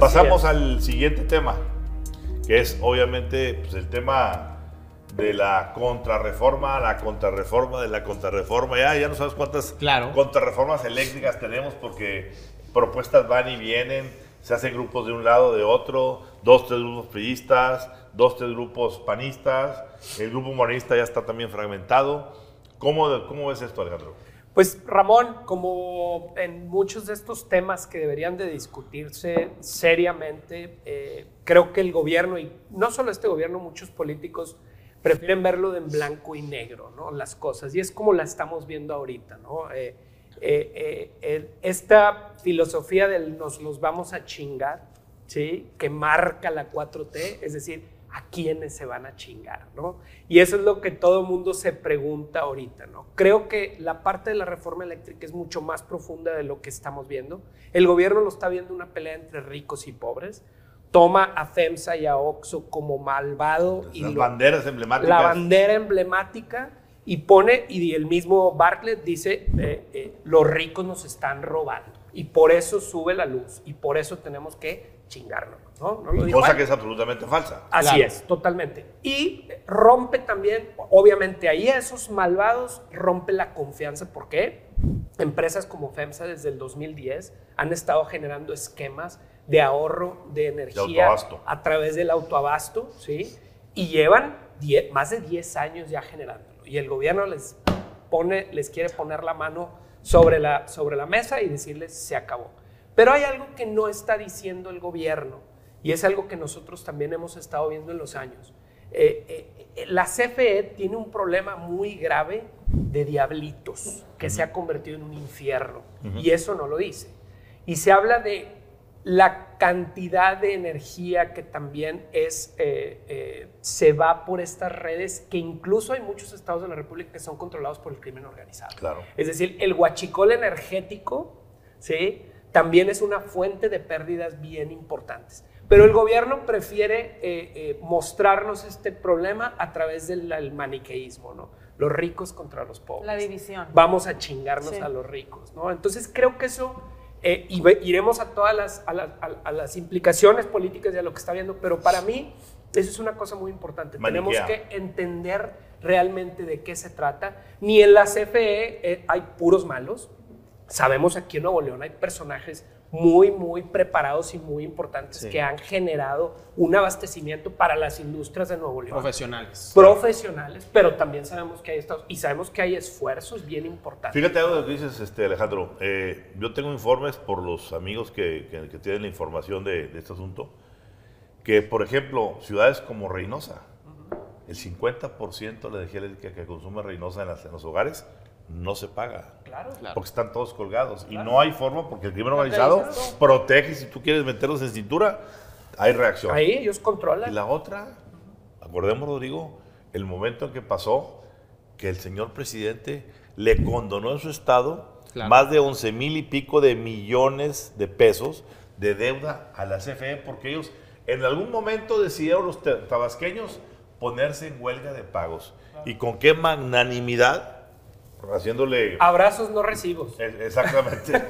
pasamos al siguiente tema, que es obviamente pues, el tema de la contrarreforma de la contrarreforma. Ya no sabes cuántas contrarreformas eléctricas tenemos porque propuestas van y vienen, se hacen grupos de un lado, de otro, 2, 3 grupos priistas, 2, 3 grupos panistas, el grupo morenista ya está también fragmentado. ¿Cómo ves esto, Alejandro? Pues Ramón, como en muchos de estos temas que deberían de discutirse seriamente, creo que el gobierno, y no solo este gobierno, muchos políticos prefieren verlo en blanco y negro, ¿no? Las cosas, y es como la estamos viendo ahorita, ¿no? Esta filosofía del nos los vamos a chingar, ¿sí? Que marca la 4T, es decir, a quiénes se van a chingar, ¿no? Y eso es lo que todo el mundo se pregunta ahorita, ¿no? Creo que la parte de la reforma eléctrica es mucho más profunda de lo que estamos viendo. El gobierno lo está viendo una pelea entre ricos y pobres. Toma a FEMSA y a OXXO como malvado. Las banderas emblemáticas. La bandera emblemática y pone, y el mismo Bartlett dice, los ricos nos están robando y por eso sube la luz y por eso tenemos que chingarnos, ¿no? No lo digo cosa mal. que es absolutamente falsa. Así es, totalmente. Y rompe también, obviamente, ahí a esos malvados rompe la confianza. ¿Por qué? Empresas como FEMSA desde el 2010 han estado generando esquemas de ahorro de energía a través del autoabasto, ¿sí? Y llevan más de 10 años ya generándolo. Y el gobierno les quiere poner la mano sobre la mesa y decirles se acabó. Pero hay algo que no está diciendo el gobierno y es algo que nosotros también hemos estado viendo en los años. La CFE tiene un problema muy grave de diablitos que se ha convertido en un infierno y eso no lo dice. Y se habla de la cantidad de energía que también se va por estas redes, que incluso hay muchos estados de la República que son controlados por el crimen organizado. Claro. Es decir, el huachicol energético, ¿sí?, también es una fuente de pérdidas bien importantes. Pero el gobierno prefiere mostrarnos este problema a través del maniqueísmo, ¿no? Los ricos contra los pobres. La división. Vamos a chingarnos a los ricos, ¿no? Entonces creo que eso, iremos a todas las implicaciones políticas de lo que está viendo, pero para mí eso es una cosa muy importante. Tenemos que entender realmente de qué se trata. Ni en la CFE hay puros malos. Sabemos aquí en Nuevo León hay personajes muy, muy preparados y muy importantes que han generado un abastecimiento para las industrias de Nuevo León. Profesionales, pero también sabemos que hay estados y sabemos que hay esfuerzos bien importantes. Fíjate algo de lo que dices, Alejandro. Yo tengo informes por los amigos que tienen la información de este asunto, que, por ejemplo, ciudades como Reynosa, el 50% de la energía eléctrica que consume Reynosa en los hogares no se paga. Claro. Porque están todos colgados. Claro. Y no hay forma, porque el crimen organizado protege. Si tú quieres meterlos en cintura, hay reacción. Ahí ellos controlan. Y la otra, acordemos, Rodrigo, el momento en que pasó que el señor presidente le condonó en su estado más de 11,000 y pico de millones de pesos de deuda a la CFE, porque ellos en algún momento decidieron los tabasqueños ponerse en huelga de pagos. Y con qué magnanimidad, haciéndole... Abrazos no recibos. Exactamente.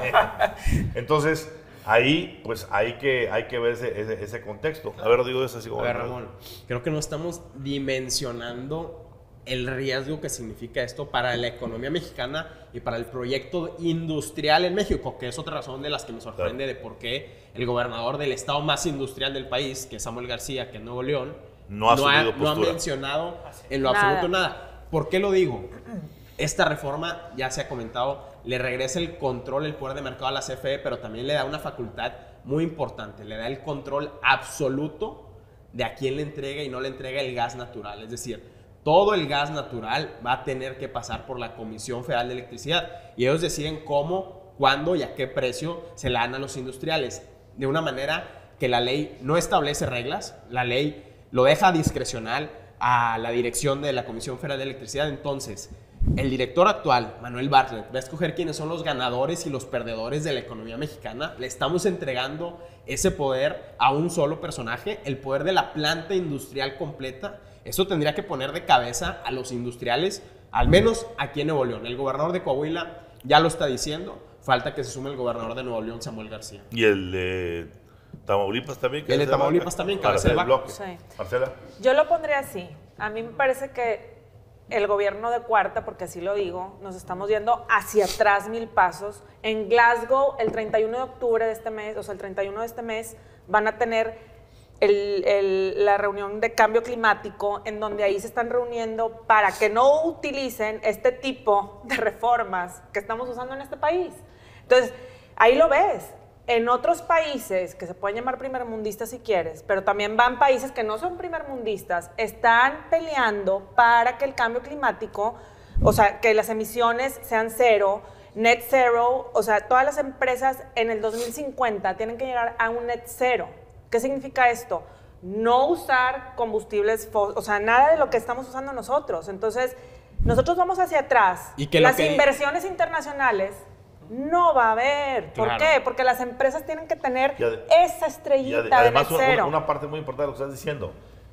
Entonces, ahí pues hay que ver ese contexto. A ver, digo eso así como... A ver, Ramón, creo que no estamos dimensionando el riesgo que significa esto para la economía mexicana y para el proyecto industrial en México, que es otra razón de las que me sorprende de por qué el gobernador del estado más industrial del país, que es Samuel García, que es Nuevo León, no ha mencionado en lo absoluto nada. ¿Por qué lo digo? Esta reforma, ya se ha comentado, le regresa el control, el poder de mercado a la CFE, pero también le da una facultad muy importante, le da el control absoluto de a quién le entrega y no le entrega el gas natural. Es decir, todo el gas natural va a tener que pasar por la Comisión Federal de Electricidad y ellos deciden cómo, cuándo y a qué precio se la dan a los industriales, de una manera que la ley no establece reglas, la ley lo deja discrecional a la dirección de la Comisión Federal de Electricidad. Entonces, el director actual, Manuel Bartlett, va a escoger quiénes son los ganadores y los perdedores de la economía mexicana. Le estamos entregando ese poder a un solo personaje, el poder de la planta industrial completa. Eso tendría que poner de cabeza a los industriales, al menos aquí en Nuevo León. El gobernador de Coahuila ya lo está diciendo, falta que se sume el gobernador de Nuevo León, Samuel García. Y el Tamaulipas también. El de Tamaulipas también, cabeza de bloque. Sí. Marcela. Yo lo pondría así. A mí me parece que el gobierno de cuarta, porque así lo digo, nos estamos yendo hacia atrás 1000 pasos. En Glasgow, el 31 de octubre de este mes, o sea, el 31 de este mes, van a tener la reunión de cambio climático, en donde ahí se están reuniendo para que no utilicen este tipo de reformas que estamos usando en este país. Entonces, ahí lo ves. En otros países, que se pueden llamar primermundistas si quieres, pero también van países que no son primermundistas, están peleando para que el cambio climático, o sea, que las emisiones sean cero, net zero, o sea, todas las empresas en el 2050 tienen que llegar a un net zero. ¿Qué significa esto? No usar combustibles fósiles, o sea, nada de lo que estamos usando nosotros. Entonces, nosotros vamos hacia atrás. Y que las inversiones internacionales no va a haber. ¿Por qué? Porque las empresas tienen que tener esa estrellita de net cero. Una parte muy importante de lo que estás diciendo,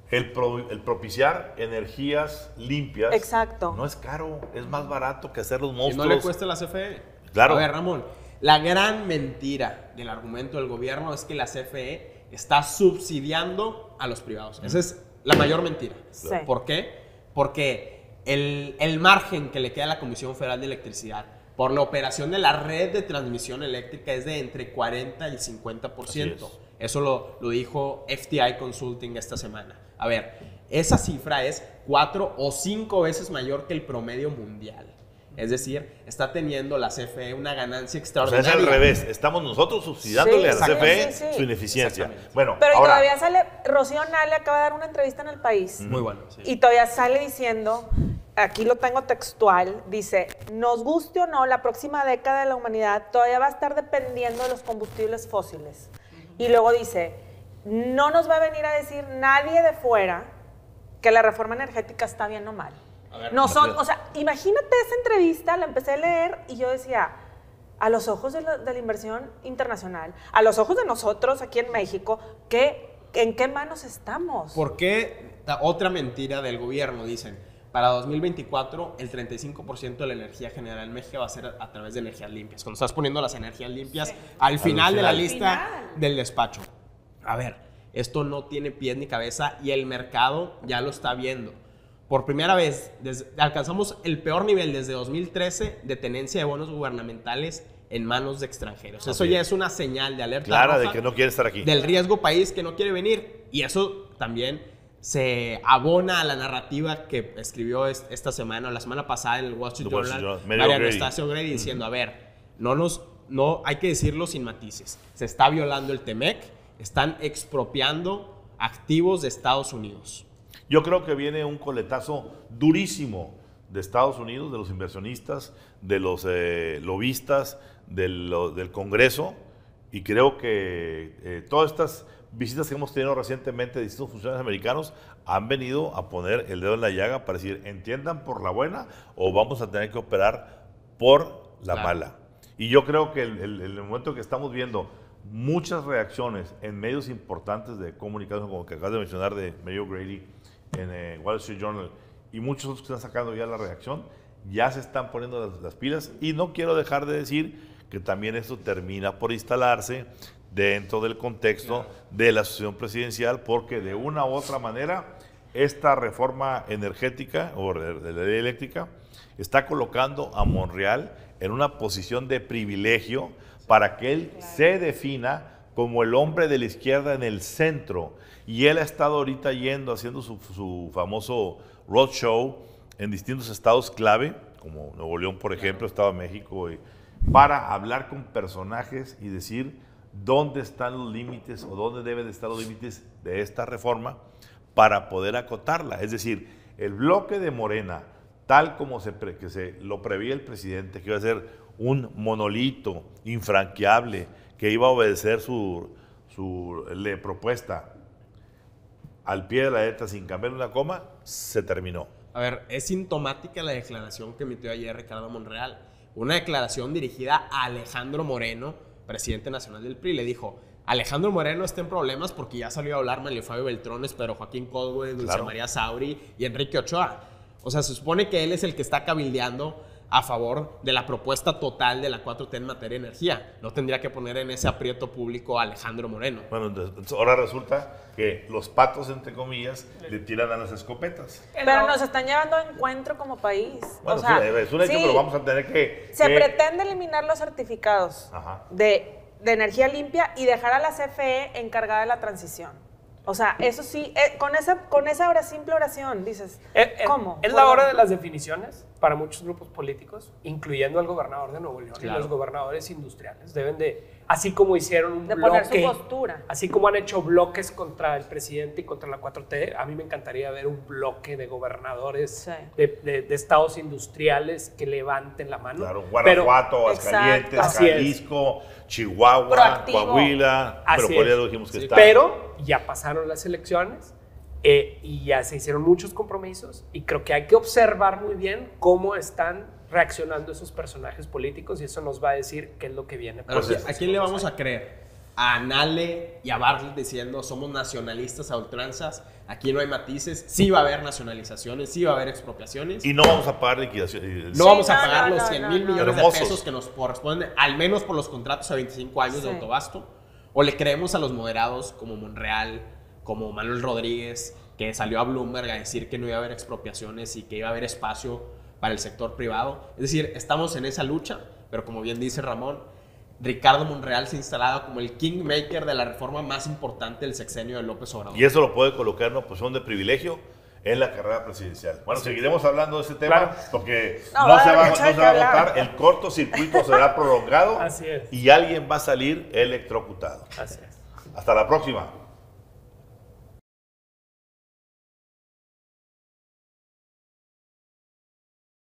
el propiciar energías limpias. Exacto. No es caro, es más barato que hacer los monstruos. Y no le cuesta a la CFE. Claro. A ver, Ramón, la gran mentira del argumento del gobierno es que la CFE está subsidiando a los privados. Esa es la mayor mentira. Sí. ¿Por qué? Porque el margen que le queda a la Comisión Federal de Electricidad por la operación de la red de transmisión eléctrica es de entre 40 y 50%. Eso lo dijo FTI Consulting esta semana. A ver, esa cifra es 4 o 5 veces mayor que el promedio mundial. Es decir, está teniendo la CFE una ganancia extraordinaria. O sea, es al revés. Estamos nosotros subsidiándole a la CFE su ineficiencia. Bueno, pero ahora, todavía sale, Rocío Nale acaba de dar una entrevista en El País. Muy bueno. Sí. Y todavía sale diciendo, aquí lo tengo textual, dice, nos guste o no, la próxima década de la humanidad todavía va a estar dependiendo de los combustibles fósiles. Y luego dice, no nos va a venir a decir nadie de fuera que la reforma energética está bien o mal. O sea, imagínate esa entrevista, la empecé a leer y yo decía, a los ojos de la inversión internacional, a los ojos de nosotros aquí en México, ¿en qué manos estamos? ¿Por qué? Otra mentira del gobierno, dicen, para 2024 el 35% de la energía generada en México va a ser a través de energías limpias. Cuando estás poniendo las energías limpias al final de la lista del despacho. A ver, esto no tiene pies ni cabeza y el mercado ya lo está viendo. Por primera vez, alcanzamos el peor nivel desde 2013 de tenencia de bonos gubernamentales en manos de extranjeros. Eso ya es una señal de alerta clara de que no quiere estar aquí. Del riesgo país que no quiere venir. Y eso también se abona a la narrativa que escribió esta semana o la semana pasada en el Wall Street Journal María Anastasia O'Grady diciendo, a ver, no hay que decirlo sin matices. Se está violando el TEMEC, están expropiando activos de Estados Unidos. Yo creo que viene un coletazo durísimo de Estados Unidos, de los inversionistas, de los lobistas, del Congreso, y creo que todas estas visitas que hemos tenido recientemente de distintos funcionarios americanos han venido a poner el dedo en la llaga para decir, entiendan por la buena o vamos a tener que operar por la mala. Y yo creo que el momento que estamos viendo muchas reacciones en medios importantes de comunicación, como que acabas de mencionar de Mario O'Grady, en Wall Street Journal, y muchos otros que están sacando ya la reacción, ya se están poniendo las pilas, y no quiero dejar de decir que también esto termina por instalarse dentro del contexto de la asociación presidencial, porque de una u otra manera esta reforma energética o de la ley eléctrica está colocando a Monreal en una posición de privilegio para que él se defina como el hombre de la izquierda en el centro. Y él ha estado ahorita haciendo su famoso roadshow en distintos estados clave, como Nuevo León, por ejemplo, Estado de México, para hablar con personajes y decir dónde están los límites o dónde deben de estar los límites de esta reforma para poder acotarla. Es decir, el bloque de Morena, tal como lo preveía el presidente, que iba a ser un monolito infranqueable, que iba a obedecer su propuesta al pie de la letra sin cambiar una coma, se terminó. A ver, es sintomática la declaración que emitió ayer Ricardo Monreal. Una declaración dirigida a Alejandro Moreno, presidente nacional del PRI. Le dijo, Alejandro Moreno está en problemas porque ya salió a hablar Manlio Fabio Beltrones, pero Joaquín Cosway, Dulce María Sauri y Enrique Ochoa. O sea, se supone que él es el que está cabildeando a favor de la propuesta total de la 4T en materia de energía. No tendría que poner en ese aprieto público a Alejandro Moreno. Bueno, entonces ahora resulta que los patos, entre comillas, le tiran a las escopetas. Pero nos están llevando a encuentro como país. Bueno, o sea, sí, es un hecho, pero vamos a tener que... Se pretende eliminar los certificados de energía limpia y dejar a la CFE encargada de la transición. O sea, eso sí, con esa simple oración dices, ¿cómo? Es la hora de las definiciones para muchos grupos políticos, incluyendo al gobernador de Nuevo León y los gobernadores industriales. Deben de, así como hicieron un bloque, poner su postura. Así como han hecho bloques contra el presidente y contra la 4T, a mí me encantaría ver un bloque de gobernadores de estados industriales que levanten la mano. Claro, Guanajuato, Aguascalientes, Jalisco, Chihuahua, proactivo. Coahuila, pero por eso dijimos que está. Pero ya pasaron las elecciones y ya se hicieron muchos compromisos y creo que hay que observar muy bien cómo están reaccionando esos personajes políticos y eso nos va a decir qué es lo que viene. ¿A quién le vamos a creer? A Nale y a Bartlett diciendo somos nacionalistas a ultranzas, aquí no hay matices, sí va a haber nacionalizaciones, sí va a haber expropiaciones. Y no vamos a pagar liquidación. No vamos a pagar los 100,000 millones de pesos que nos corresponden, al menos por los contratos a 25 años de autobasto. O le creemos a los moderados como Monreal, como Manuel Rodríguez, que salió a Bloomberg a decir que no iba a haber expropiaciones y que iba a haber espacio para el sector privado. Es decir, estamos en esa lucha, pero como bien dice Ramón, Ricardo Monreal se ha instalado como el kingmaker de la reforma más importante del sexenio de López Obrador. Y eso lo puede colocar en una posición de privilegio en la carrera presidencial. Bueno, seguiremos hablando de ese tema porque no se va a votar, el cortocircuito será prolongado y alguien va a salir electrocutado. Así es. Hasta la próxima.